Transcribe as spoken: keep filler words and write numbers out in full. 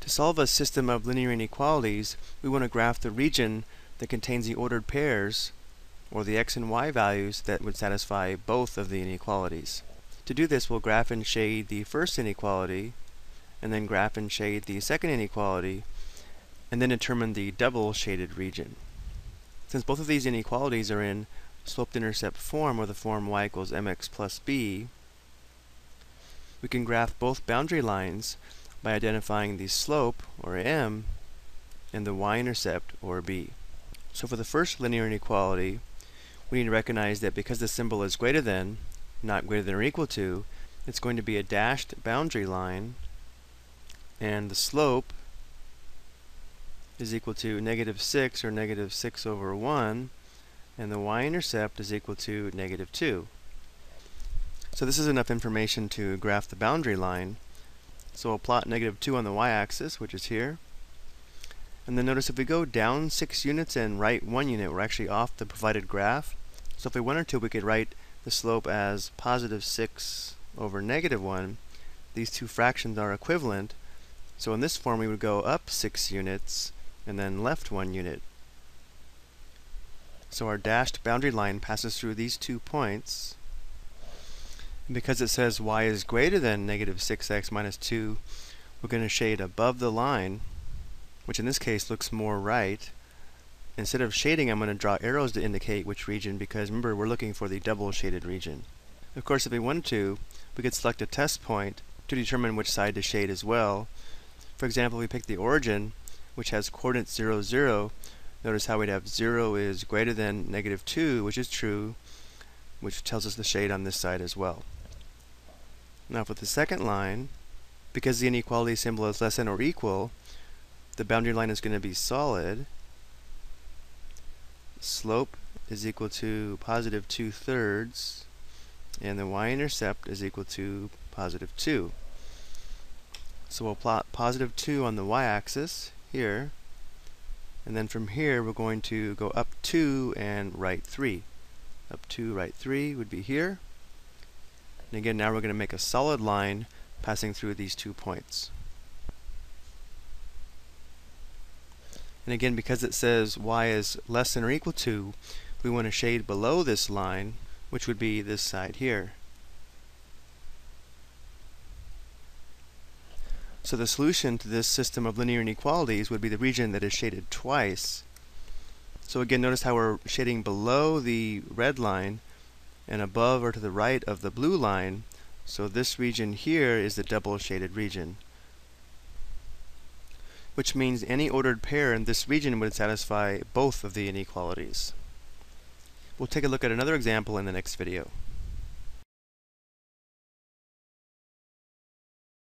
To solve a system of linear inequalities, we want to graph the region that contains the ordered pairs, or the x and y values that would satisfy both of the inequalities. To do this, we'll graph and shade the first inequality, and then graph and shade the second inequality, and then determine the double shaded region. Since both of these inequalities are in slope-intercept form, or the form y equals mx plus b, we can graph both boundary lines by identifying the slope, or m, and the y-intercept, or b. So for the first linear inequality, we need to recognize that because the symbol is greater than, not greater than or equal to, it's going to be a dashed boundary line, and the slope is equal to negative six, or negative six over one, and the y-intercept is equal to negative two. So this is enough information to graph the boundary line. So we'll plot negative two on the y-axis, which is here. And then notice if we go down six units and right one unit, we're actually off the provided graph. So if we wanted to, we could write the slope as positive six over negative one. These two fractions are equivalent. So in this form, we would go up six units and then left one unit. So our dashed boundary line passes through these two points. And because it says y is greater than negative six x minus two, we're going to shade above the line, which in this case looks more right. Instead of shading, I'm going to draw arrows to indicate which region, because remember, we're looking for the double shaded region. Of course, if we wanted to, we could select a test point to determine which side to shade as well. For example, if we pick the origin, which has coordinates zero, zero, notice how we'd have zero is greater than negative two, which is true, which tells us the shade on this side as well. Now for the second line, because the inequality symbol is less than or equal, the boundary line is going to be solid. Slope is equal to positive two thirds, and the y-intercept is equal to positive two. So we'll plot positive two on the y-axis here, and then from here we're going to go up two and right three. Up two, right three would be here. And again, now we're going to make a solid line passing through these two points. And again, because it says y is less than or equal to, we want to shade below this line, which would be this side here. So the solution to this system of linear inequalities would be the region that is shaded twice. So again, notice how we're shading below the red line and above or to the right of the blue line. So this region here is the double shaded region, which means any ordered pair in this region would satisfy both of the inequalities. We'll take a look at another example in the next video.